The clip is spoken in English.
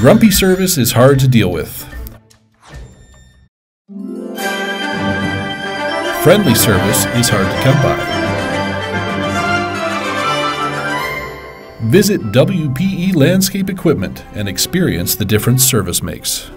Grumpy service is hard to deal with. Friendly service is hard to come by. Visit WPE Landscape Equipment and experience the difference service makes.